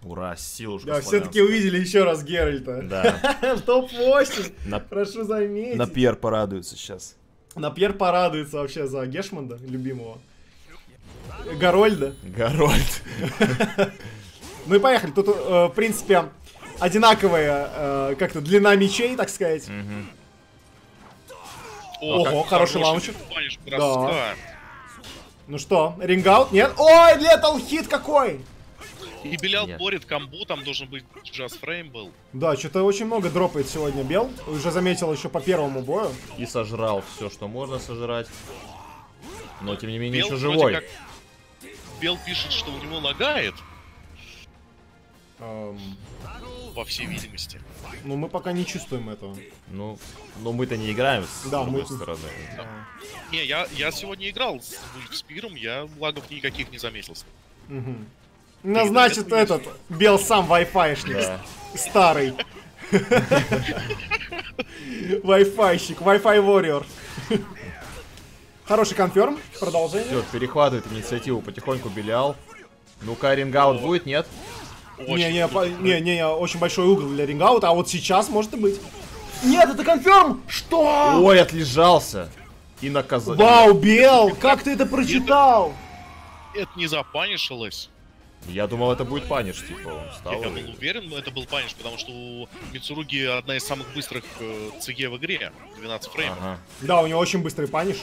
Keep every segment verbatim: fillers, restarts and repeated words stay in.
Ура, силушка. Да, все-таки увидели еще раз Геральта. Да. В топ восемь. На... Прошу заметить. На Пьер порадуется сейчас. На Пьер порадуется вообще за Гешманда, любимого. Гарольда. Гарольд. Ну и поехали. Тут, э, в принципе, одинаковая э, как-то длина мечей, так сказать. О, Ого, как хороший лаунчер. Паниш, Да. броска. Ну что, рингаут? Нет? Ой, летал хит какой! И Белял Нет. борет камбу, там должен быть Just Frame был. Да, что-то очень много дропает сегодня Бел. Уже заметил еще по первому бою. И сожрал все, что можно сожрать. Но тем не менее Бел еще вроде живой. как- Бел пишет, что у него лагает, Эм, по всей видимости. ну мы пока не чувствуем этого. Ну, но мы-то не играем с Да, другой мы- стороны. Не, я, я сегодня играл с Спиром, я лагов никаких не заметил. Мгм. Ну, значит, этот Бел сам вай-файшник. Да. Старый. Wi-Fi-щик, Wi-Fi Warrior. Хороший конферм. Продолжение. Все, перехватывает инициативу потихоньку Белиал. Ну-ка, рингаут будет, нет? Не-не, по- не-не, очень большой угол для рингаута, а вот сейчас может и быть. Нет, это конферм! Что? Ой, отлежался. И наказал. Вау, Бел, как ты это прочитал? Это не запанишилось. Я думал, это будет паниш, типа, он встал. Я и- был уверен, это был паниш, потому что у Мицуруги одна из самых быстрых э, ЦГ в игре. двенадцать фреймов. Ага. Да, у него очень быстрый паниш.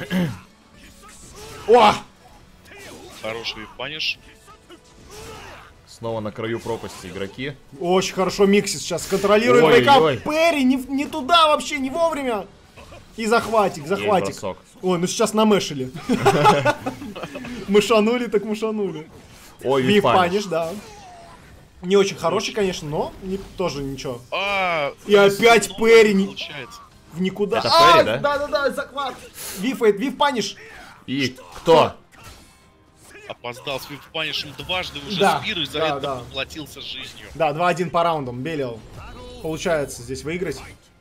О! Хороший паниш. Снова на краю пропасти игроки. Очень хорошо Микси сейчас контролирует Ой, вейкап. ой. Перри не, не туда вообще, не вовремя. И захватик, Есть захватик. бросок. Ой, ну сейчас намешили. Мышанули, так мышанули. Ой, Вив вип-паниш. паниш, да. Не очень хороший, конечно, но не, тоже ничего. А, И опять ну, Перри не- получается. В никуда. Это А, Перри, да? Да-да-да, захват. Вив, вив паниш. И кто? Опоздал с вип-панишем дважды, уже Да, Спир из-за да, этого да. поплатился жизнью. Да, два-один по раундам, Белил. Получается здесь выиграть.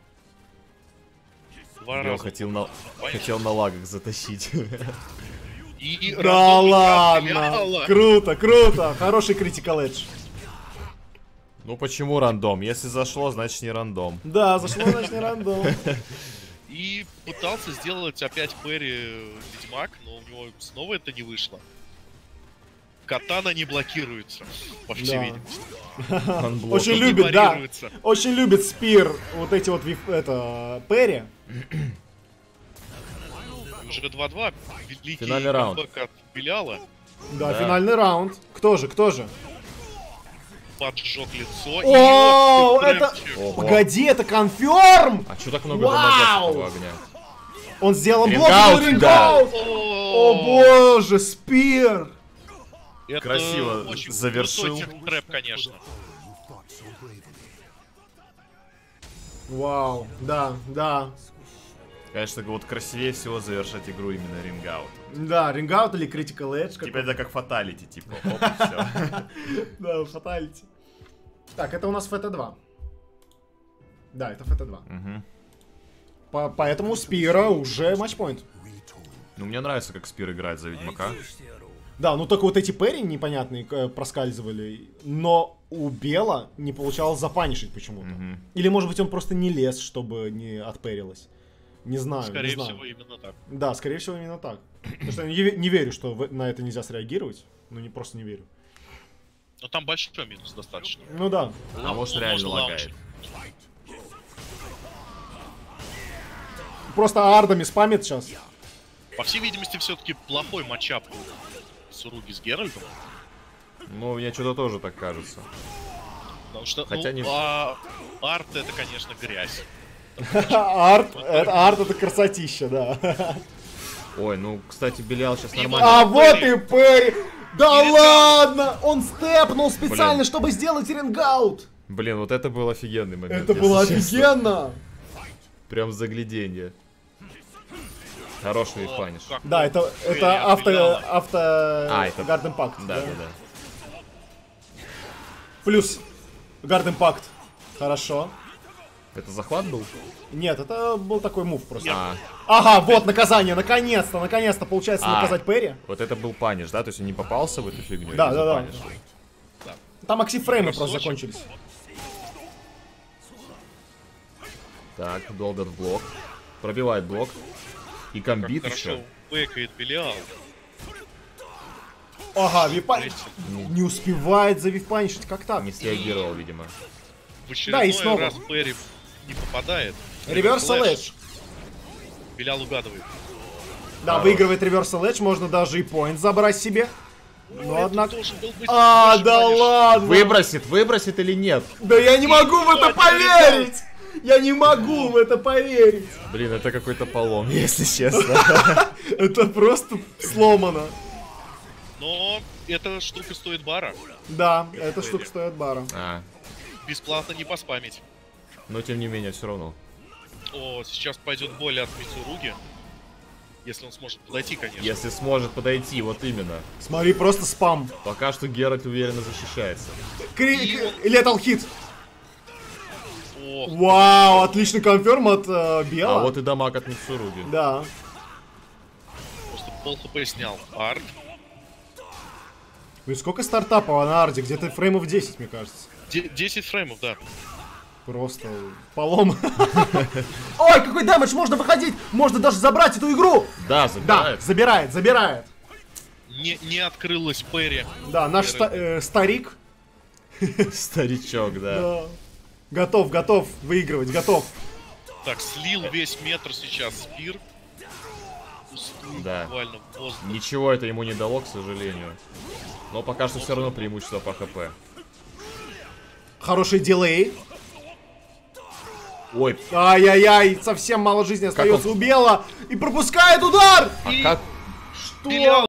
Два Я раза. хотел на... Паниш. хотел на лагах затащить. И, и Да рандомный ладно. Беляла. Круто, круто. Хороший критикал эдж. Ну почему рандом? Если зашло, значит не рандом. Да, зашло, значит, не рандом. И пытался сделать опять Перри Ведьмак, но у него снова это не вышло. Катана не блокируется, по всей Да. видимости. Анблок. Очень Не любит, да. парируется. Очень любит Спир вот эти вот виф- это Перри. Уже два-два. Великий Финальный раунд. камбэк от Беляла. Да, Да. финальный раунд. Кто же, кто же? Поджег лицо. О, и оп, и это- трэмчик. Ого. Погоди, это конферм! А чё так много Вау! домогательного огня? Он сделал блок, Рингаут, но рингаут! О, О боже, Спир! это Красиво очень завершил. крутой трэп, конечно. Вау, да, да. Конечно, вот красивее всего завершать игру именно рингаут. Да, рингаут или критикал эдж. Типа это как фаталити, типа, оп, и всё. Да, фаталити. Так, это у нас эф тэ два. Да, это эф тэ два. Мгм. По- Поэтому у Спира уже матчпоинт. Ну, мне нравится, как Спир играет за Ведьмака. Да, ну только вот эти Перри непонятные э, проскальзывали, но у Бела не получалось запанишить почему-то. Мгм. Или, может быть, он просто не лез, чтобы не отперилось. Не знаю, не Скорее знаю. всего, именно так. Да, скорее всего, именно так. Потому что я не, ве- не верю, что в- на это нельзя среагировать. Ну, не просто не верю. Но там большой минус достаточно. Ну да. А может, Он реально можно лагает. лаунчить. Просто ардами спамит сейчас. По всей видимости, все-таки плохой матчап у Суруги с Геральтом. Ну, мне что-то тоже так кажется. Потому что, Хотя ну, не- а, арт это, конечно, грязь. Арт, это, арт это красотища, да. Ой, ну, кстати, Белиал сейчас И нормально. А вот и Перри! Да И ладно! Он степнул специально, Блин. чтобы сделать рингаут! Блин, вот это был офигенный момент. Это если было честно. офигенно! Прям загляденье. Хороший О, фаниш. как Да, это, Перри это авто, отбежала. авто А, это- Гард Импакт. Да, да, да. Плюс Гард Импакт. Хорошо. Это захват был? Нет, это был такой мув просто. А, Ага, вот наказание, наконец-то, наконец-то получается А. наказать Перри. вот это был паниш, да? То есть он не попался в эту фигню? Да, и да, да. запанишил. Там аксифреймы просто Бросочек. закончились. Так, Долбер в блок. Пробивает блок. И Как комбит хорошо еще. бэкает Белиал. Ага, Випа... Жесть. Не успевает завипанишить, как так? Не среагировал, видимо. В очередной Да, и снова. раз Перри не попадает. Реверсал Флэш. Эдж. Белиал угадывает. Да, Хорош. выигрывает реверсал Эдж, можно даже и поинт забрать себе. Но Это однако... должен был быть А, больше да паниш. ладно! Выбросит, выбросит или нет? Да я не могу в это Ебать, поверить! Я не могу в это поверить! Блин, это какой-то полом, если честно. Это просто сломано. Но эта штука стоит бара. Да, эта штука стоит бара. А, Бесплатно не поспамить. но тем не менее, все равно. О, сейчас пойдет боль от Мицуруги. Если он сможет подойти, конечно. Если сможет подойти, вот именно. Смотри, просто спам. Пока что Геральт уверенно защищается. Летал хит. Ох, Вау, отличный конферм от э, Бела. А вот и дамаг от Мицуруги. Да. просто пол хп снял. Арт. Ну и сколько стартапов на Арде? Где-то фреймов десять, мне кажется. Де- десять фреймов, да. Просто полом. Ой, какой дэмэдж, можно выходить! Можно даже забрать эту игру! Да, Да, забирает. забирает, забирает. Не, не открылась Перри. Да, наш ста- э, старик Старичок, да. да, готов, готов выигрывать, готов. Так, слил весь метр сейчас Спир. Пустую Да. буквально в воздух. Ничего это ему не дало, к сожалению. Но пока что все равно преимущество по хп. Хороший дилей. Ой, Ай-яй-яй, совсем мало жизни остается у Бела. И пропускает удар! а как... Что? Белиал